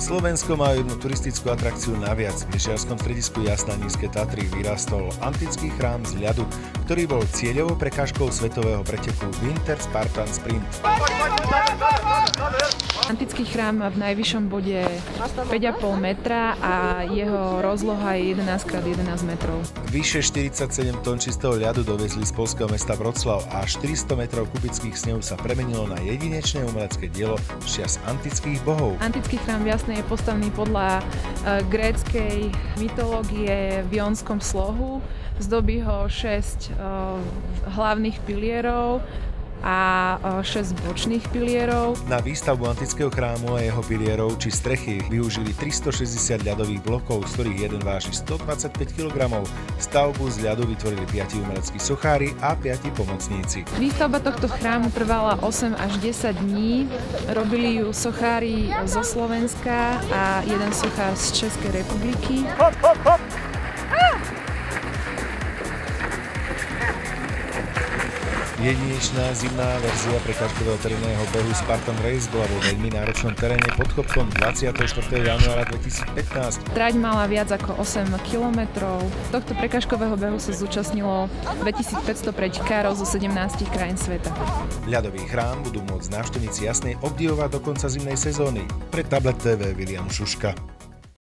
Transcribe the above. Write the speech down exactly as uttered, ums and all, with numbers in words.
Slovensko má jednu turistickú atrakciu naviac. V lyžiarskom stredisku Jasná Nízke Tatry vyrastol antický chrám z ľadu, ktorý bol cieľovou prekážkou svetového preteku Winter Spartan Sprint. Antický chrám má v najvyššom bode päť a pol metra a jeho rozloha je jedenásť krát jedenásť metrov. Vyše štyridsaťsedem tón čistého ľadu dovezli z poľského mesta Vroclav a štyristo metrov kubických snehu sa premenilo na jedinečné umelecké dielo z čias antických bohov. Antický chrám v Jasnej je postavený podľa uh, gréckej mytológie v jónskom slohu. Zdobí ho šesť uh, hlavných pilierov a šesť bočných pilierov. Na výstavbu antického chrámu a jeho pilierov či strechy využili tristošesťdesiat ľadových blokov, z ktorých jeden váži stodvadsaťpäť kilogramov. Stavbu z ľadu vytvorili piati umeleckí sochári a piati pomocníci. Výstavba tohto chrámu trvala osem až desať dní. Robili ju sochári zo Slovenska a jeden sochár z Českej republiky. Hop, hop, hop. Jedinečná zimná verzia prekážkového terénneho behu Spartan Race bola vo veľmi náročnom teréne pod kopcom dvadsiateho štvrtého januára dvetisícpätnásť. Trať mala viac ako osem kilometrov. Z tohto prekážkového behu sa zúčastnilo dvetisícpäťsto pretekárov zo sedemnástich krajín sveta. Ľadový chrám budú môcť návštevníci Jasnej obdivovať do konca zimnej sezóny. Pre Tablet té vé Viliam Šuška.